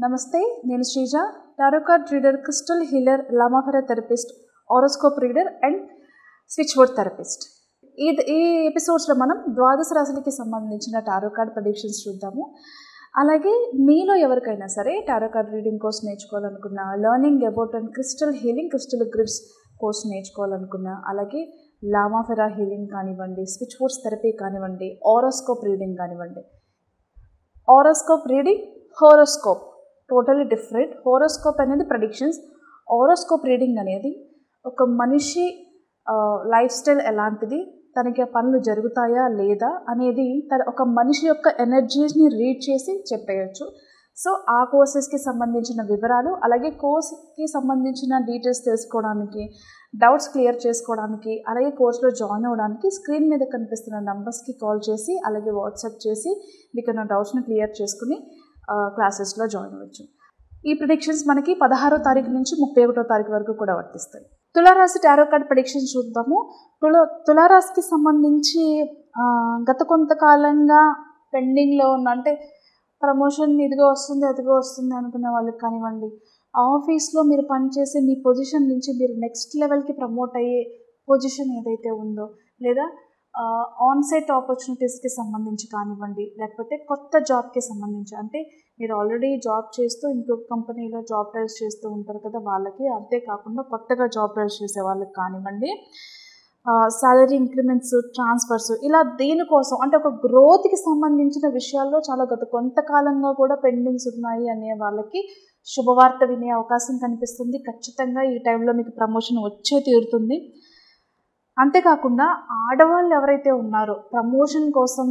నమస్తే, నేను Sreeja, tarot card reader, crystal healer, Lama Fera therapist, auroscope reader and switch board therapist. ఈ ఎపిసోడ్స్లో మనం ద్వాదశ రాశులకి సంబంధించిన టారో కార్డ్ ప్రెడిక్షన్స్ చూద్దాము. అలాగే మీలో ఎవరికైనా సరే టారో కార్డ్ రీడింగ్ కోర్స్ నేర్చుకోవాలనుకున్నా, learning about and crystal healing, crystal grids course నేర్చుకోవాలనుకున్నా, అలాగే లామాఫెరా హీలింగ్ కానివ్వండి, స్విచ్ బోర్డ్స్ థెరపీ కానివ్వండి, ఆరోస్కోప్ రీడింగ్ కానివ్వండి. Auroscope reading, horoscope totally different. Horoscope అనేది ప్రెడిక్షన్స్, ఆరోస్కోప్ రీడింగ్ అనేది ఒక మనిషి లైఫ్ స్టైల్ ఎలాంటిది, తనకి ఆ పనులు జరుగుతాయా లేదా అనేది ఒక మనిషి యొక్క ఎనర్జీస్ని రీడ్ చేసి చెప్పేయచ్చు. సో ఆ కోర్సెస్కి సంబంధించిన వివరాలు, అలాగే కోర్స్కి సంబంధించిన డీటెయిల్స్ తెలుసుకోవడానికి, డౌట్స్ క్లియర్ చేసుకోవడానికి, అలాగే కోర్స్లో జాయిన్ అవ్వడానికి స్క్రీన్ మీద కనిపిస్తున్న నంబర్స్కి కాల్ చేసి, అలాగే వాట్సాప్ చేసి మీకు నా డౌట్స్ని క్లియర్ చేసుకుని క్లాసెస్లో జాయిన్ అవ్వచ్చు. ఈ ప్రిడిక్షన్స్ మనకి 16వ తారీఖు నుంచి 31వ తారీఖు వరకు కూడా వర్తిస్తాయి. తులారాశి టారో కార్డ్ ప్రిడిక్షన్స్ చూద్దాము. తులారాశికి సంబంధించి గత కొంతకాలంగా పెండింగ్లో ఉన్న, అంటే ప్రమోషన్ ఇదిగో వస్తుంది అదిగో వస్తుంది అనుకునే వాళ్ళకి కానివ్వండి, ఆఫీస్లో మీరు పనిచేసే మీ పొజిషన్ నుంచి మీరు నెక్స్ట్ లెవెల్కి ప్రమోట్ అయ్యే పొజిషన్ ఏదైతే ఉందో, లేదా ఆన్సైట్ ఆపర్చునిటీస్కి సంబంధించి కానివ్వండి, లేకపోతే కొత్త జాబ్కి సంబంధించి, అంటే మీరు ఆల్రెడీ జాబ్ చేస్తూ ఇంకొక కంపెనీలో జాబ్ ట్రైల్స్ చేస్తూ ఉంటారు కదా వాళ్ళకి, అంతేకాకుండా కొత్తగా జాబ్ ట్రైల్స్ చేసే వాళ్ళకి కానివ్వండి, సాలరీ ఇంక్రిమెంట్స్, ట్రాన్స్ఫర్స్, ఇలా దేనికోసం అంటే ఒక గ్రోత్కి సంబంధించిన విషయాల్లో చాలా గత కొంతకాలంగా కూడా పెండింగ్స్ ఉన్నాయి అనే వాళ్ళకి శుభవార్త వినే అవకాశం కనిపిస్తుంది. ఖచ్చితంగా ఈ టైంలో మీకు ప్రమోషన్ వచ్చే తీరుతుంది. అంతేకాకుండా ఆడవాళ్ళు ఎవరైతే ఉన్నారో ప్రమోషన్ కోసం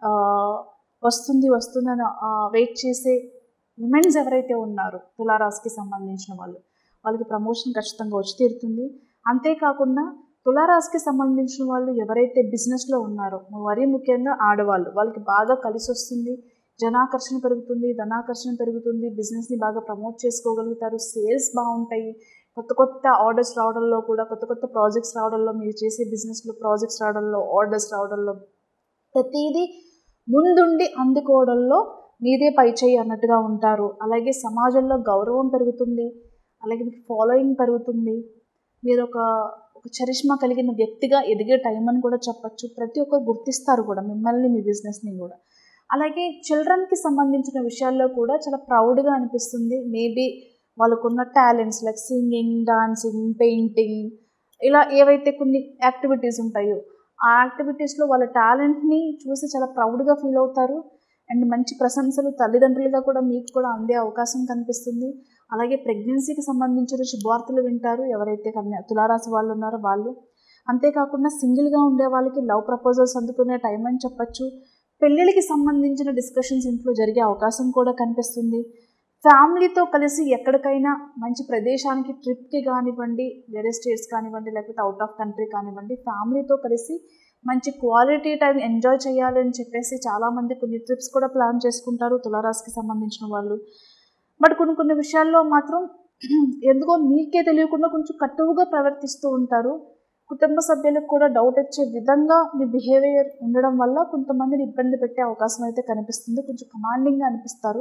వస్తుందని వెయిట్ చేసే ఉమెన్స్ ఎవరైతే ఉన్నారో తులారాశికి సంబంధించిన వాళ్ళకి ప్రమోషన్ ఖచ్చితంగా వచ్చి తీరుతుంది. అంతేకాకుండా తులారాశికి సంబంధించిన వాళ్ళు ఎవరైతే బిజినెస్లో ఉన్నారో, మరీ ముఖ్యంగా ఆడవాళ్ళు, వాళ్ళకి బాగా కలిసి వస్తుంది. జనాకర్షణ పెరుగుతుంది, ధనాకర్షణ పెరుగుతుంది, బిజినెస్ని బాగా ప్రమోట్ చేసుకోగలుగుతారు, సేల్స్ బాగుంటాయి, కొత్త కొత్త ఆర్డర్స్ రావడంలో కూడా, కొత్త కొత్త ప్రాజెక్ట్స్ రావడంలో, మీరు చేసే బిజినెస్లో ప్రాజెక్ట్స్ రావడంలో, ఆర్డర్స్ రావడంలో, ప్రతిదీ ముందుండి అందుకోవడంలో మీదే పై చేయి అన్నట్టుగా ఉంటారు. అలాగే సమాజంలో గౌరవం పెరుగుతుంది, అలాగే మీకు ఫాలోయింగ్ పెరుగుతుంది, మీరు ఒక చరిష్మా కలిగిన వ్యక్తిగా ఎదిగే టైం అని కూడా చెప్పచ్చు. ప్రతి ఒక్కరు గుర్తిస్తారు కూడా మిమ్మల్ని, మీ బిజినెస్ని కూడా. అలాగే చిల్డ్రన్కి సంబంధించిన విషయాల్లో కూడా చాలా ప్రౌడ్గా అనిపిస్తుంది. మేబీ వాళ్ళకున్న talents like singing, dancing, painting, ఇలా ఏవైతే కొన్ని యాక్టివిటీస్ ఉంటాయో ఆ యాక్టివిటీస్లో వాళ్ళ టాలెంట్ని చూసి చాలా ప్రౌడ్గా ఫీల్ అవుతారు. అండ్ మంచి ప్రశంసలు తల్లిదండ్రులుగా కూడా మీకు కూడా అందే అవకాశం కనిపిస్తుంది. అలాగే ప్రెగ్నెన్సీకి సంబంధించిన శుభవార్తలు వింటారు ఎవరైతే తులారాశి వాళ్ళు ఉన్నారో వాళ్ళు. అంతేకాకుండా సింగిల్గా ఉండే వాళ్ళకి లవ్ ప్రపోజల్స్ అందుకునే టైం అని చెప్పచ్చు. పెళ్ళిళ్ళకి సంబంధించిన డిస్కషన్స్ ఇంట్లో జరిగే అవకాశం కూడా కనిపిస్తుంది. ఫ్యామిలీతో కలిసి ఎక్కడికైనా మంచి ప్రదేశానికి ట్రిప్కి కానివ్వండి, వేరే స్టేట్స్ కానివ్వండి, లేకపోతే అవుట్ ఆఫ్ కంట్రీ కానివ్వండి, ఫ్యామిలీతో కలిసి మంచి క్వాలిటీ టైం ఎంజాయ్ చేయాలి అని చెప్పేసి చాలామంది కొన్ని ట్రిప్స్ కూడా ప్లాన్ చేసుకుంటారు తులారాశికి సంబంధించిన వాళ్ళు. బట్ కొన్ని విషయాల్లో మాత్రం ఎందుకో మీకే తెలియకుండా కొంచెం కటువుగా ప్రవర్తిస్తూ ఉంటారు. కుటుంబ సభ్యులకు కూడా డౌట్ వచ్చే విధంగా మీ బిహేవియర్ ఉండడం వల్ల కొంతమందిని ఇబ్బంది పెట్టే అవకాశం అయితే కనిపిస్తుంది. కొంచెం కమాండింగ్గా అనిపిస్తారు.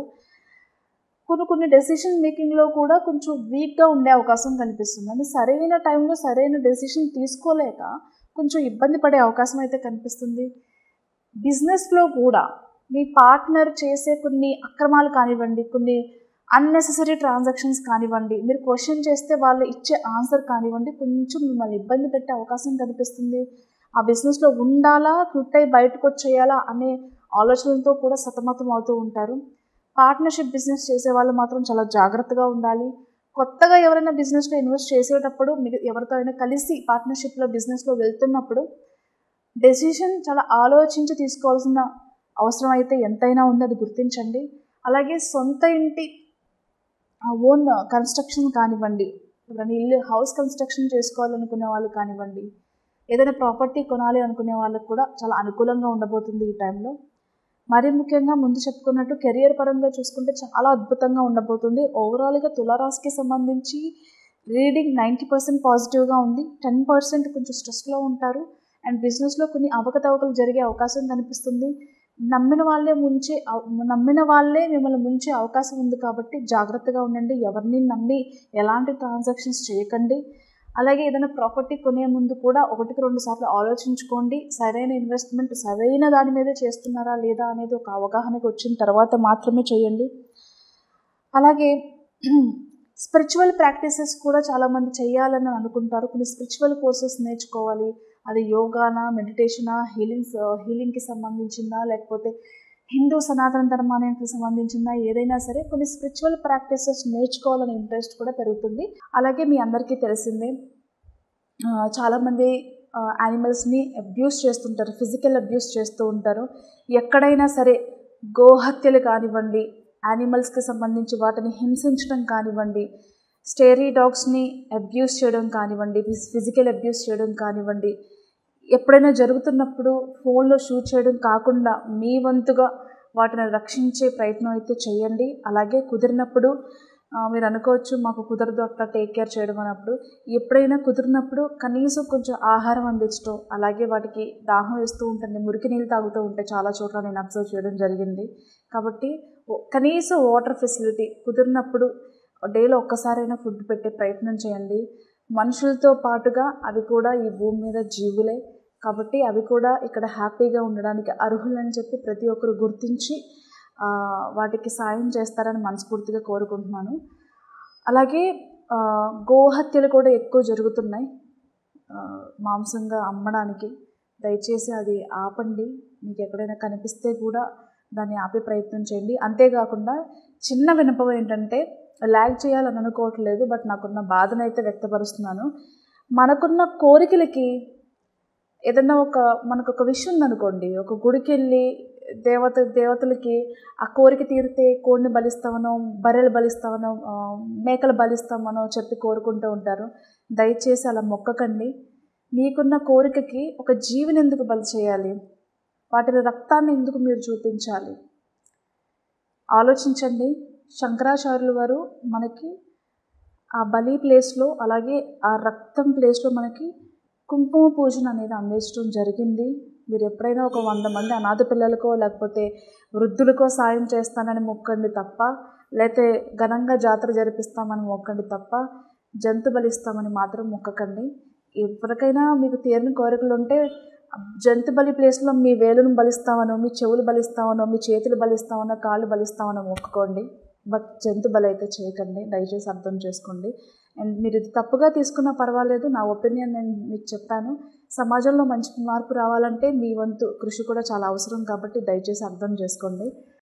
కొన్ని డెసిషన్ మేకింగ్లో కూడా కొంచెం వీక్గా ఉండే అవకాశం కనిపిస్తుంది. అంటే సరైన టైంలో సరైన డెసిషన్ తీసుకోలేక కొంచెం ఇబ్బంది పడే అవకాశం అయితే కనిపిస్తుంది. బిజినెస్లో కూడా మీ పార్ట్నర్ చేసే కొన్ని అక్రమాలు కానివ్వండి, కొన్ని అన్నెసెసరీ ట్రాన్సాక్షన్స్ కానివ్వండి, మీరు క్వశ్చన్ చేస్తే వాళ్ళు ఇచ్చే ఆన్సర్ కానివ్వండి, కొంచెం మిమ్మల్ని ఇబ్బంది పెట్టే అవకాశం కనిపిస్తుంది. ఆ బిజినెస్లో ఉండాలా, క్విట్ అయి బయటకు వచ్చేయాలా అనే ఆలోచనలతో కూడా సతమతం అవుతూ ఉంటారు. పార్ట్నర్షిప్ బిజినెస్ చేసే వాళ్ళు మాత్రం చాలా జాగ్రత్తగా ఉండాలి. కొత్తగా ఎవరైనా బిజినెస్లో ఇన్వెస్ట్ చేసేటప్పుడు, మీరు ఎవరితో అయినా కలిసి పార్ట్నర్షిప్లో బిజినెస్లో వెళ్తున్నప్పుడు డెసిషన్ చాలా ఆలోచించి తీసుకోవాల్సిన అవసరం అయితే ఎంతైనా ఉంది, అది గుర్తించండి. అలాగే సొంత ఇంటి ఓన్ కన్స్ట్రక్షన్ కానివ్వండి, ఎవరైనా హౌస్ కన్స్ట్రక్షన్ చేసుకోవాలనుకునే వాళ్ళు కానివ్వండి, ఏదైనా ప్రాపర్టీ కొనాలి అనుకునే వాళ్ళకు కూడా చాలా అనుకూలంగా ఉండబోతుంది ఈ టైంలో. మరీ ముఖ్యంగా ముందు చెప్పుకున్నట్టు కెరియర్ పరంగా చూసుకుంటే చాలా అద్భుతంగా ఉండబోతుంది. ఓవరాల్గా తులారాశికి సంబంధించి రీడింగ్ 90% పాజిటివ్గా ఉంది, 10% కొంచెం స్ట్రెస్లో ఉంటారు. అండ్ బిజినెస్లో కొన్ని అవకతవకలు జరిగే అవకాశం కనిపిస్తుంది. నమ్మిన వాళ్ళే మిమ్మల్ని ముంచే అవకాశం ఉంది కాబట్టి జాగ్రత్తగా ఉండండి. ఎవరిని నమ్మి ఎలాంటి ట్రాన్సాక్షన్స్ చేయకండి. అలాగే ఏదైనా ప్రాపర్టీ కొనే ముందు కూడా 1కి 2 సార్లు ఆలోచించుకోండి. సరైన ఇన్వెస్ట్మెంట్ సరైన దాని మీదే చేస్తున్నారా లేదా అనేది ఒక అవగాహనకు వచ్చిన తర్వాత మాత్రమే చేయండి. అలాగే స్పిరిచువల్ ప్రాక్టీసెస్ కూడా చాలామంది చేయాలని అనుకుంటారు. కొన్ని స్పిరిచువల్ కోర్సెస్ నేర్చుకోవాలి. అది యోగానా, మెడిటేషనా, హీలింగ్కి సంబంధించిందా, లేకపోతే హిందూ సనాతన ధర్మానికి సంబంధించిందా, ఏదైనా సరే కొన్ని స్పిరిచువల్ ప్రాక్టీసెస్ నేర్చుకోవాలనే ఇంట్రెస్ట్ కూడా పెరుగుతుంది. అలాగే మీ అందరికీ తెలిసిందే, చాలామంది యానిమల్స్ని అబ్యూస్ చేస్తుంటారు, ఫిజికల్ అబ్యూస్ చేస్తూ ఉంటారు. ఎక్కడైనా సరే గోహత్యలు కానివ్వండి, యానిమల్స్కి సంబంధించి వాటిని హింసించడం కానివ్వండి, స్టేరీ డాగ్స్ని అబ్యూస్ చేయడం కానివ్వండి, ఫిజికల్ అబ్యూస్ చేయడం కానివ్వండి, ఎప్పుడైనా జరుగుతున్నప్పుడు ఫోన్లో షూట్ చేయడం కాకుండా మీ వంతుగా వాటిని రక్షించే ప్రయత్నం అయితే చేయండి. అలాగే కుదిరినప్పుడు మీరు అనుకోవచ్చు మాకు కుదరదు అట్లా టేక్ కేర్ చేయడం అన్నప్పుడు, ఎప్పుడైనా కుదిరినప్పుడు కనీసం కొంచెం ఆహారం అందించడం, అలాగే వాటికి దాహం వేస్తూ ఉంటుంది, మురికి నీళ్ళు తాగుతూ ఉంటాయి, చాలా చోట్ల నేను అబ్జర్వ్ చేయడం జరిగింది. కాబట్టి కనీసం వాటర్ ఫెసిలిటీ కుదిరినప్పుడు డేలో ఒక్కసారైనా ఫుడ్ పెట్టే ప్రయత్నం చేయండి. మనుషులతో పాటుగా అవి కూడా ఈ భూమి మీద జీవులే కాబట్టి అవి కూడా ఇక్కడ హ్యాపీగా ఉండడానికి అర్హులని చెప్పి ప్రతి ఒక్కరు గుర్తించి వాటికి సాయం చేస్తారని మనస్ఫూర్తిగా కోరుకుంటున్నాను. అలాగే గోహత్యలు కూడా ఎక్కువ జరుగుతున్నాయి మాంసంగా అమ్మడానికి. దయచేసి అది ఆపండి. మీకు ఎక్కడైనా కనిపిస్తే కూడా దాన్ని ఆపే ప్రయత్నం చేయండి. అంతేకాకుండా చిన్న విన్నపం ఏంటంటే, లాగ్ చేయాలని అనుకోవట్లేదు, బట్ నాకున్న బాధనైతే వ్యక్తపరుస్తున్నాను. మనకున్న కోరికలకి ఏదన్నా మనకు ఒక విషయం ఉందనుకోండి, ఒక గుడికి వెళ్ళి దేవతలకి ఆ కోరిక తీరితే కోడిని బలిస్తామనో, బర్రెలు బలిస్తామనో, మేకలు బలిస్తామనో చెప్పి కోరుకుంటూ ఉంటారు. దయచేసి అలా మొక్కకండి. మీకున్న కోరికకి ఒక జీవిని ఎందుకు బలి చేయాలి? వాటి రక్తాన్ని ఎందుకు మీరు చూపించాలి? ఆలోచించండి. శంకరాచార్యుల వారు మనకి ఆ బలి ప్లేస్లో, అలాగే ఆ రక్తం ప్లేస్లో మనకి కుంకుమ పూజన అనేది అందించడం జరిగింది. మీరు ఎప్పుడైనా ఒక 100 మంది అనాథ పిల్లలకో లేకపోతే వృద్ధులకో సాయం చేస్తానని మొక్కండి తప్ప, లేకపోతే ఘనంగా జాతర జరిపిస్తామని మొక్కండి తప్ప, జంతు బలిస్తామని మాత్రం మొక్కకండి. ఎవరికైనా మీకు తీరని కోరికలు ఉంటే జంతు బలి ప్లేస్లో మీ వేలును బలిస్తామనో, మీ చెవులు బలిస్తామనో, మీ చేతులు బలిస్తామనో, కాళ్ళు బలిస్తామనో మొక్కుకోండి. బట్ జంతు బలి అయితే చేయకండి. దయచేసి అర్థం చేసుకోండి. అండ్ మీరు ఇది తప్పుగా తీసుకున్నా పర్వాలేదు, నా ఒపీనియన్ నేను మీకు చెప్పాను. సమాజంలో మంచి మార్పు రావాలంటే మీ వంతు కృషి కూడా చాలా అవసరం కాబట్టి దయచేసి అర్థం చేసుకోండి.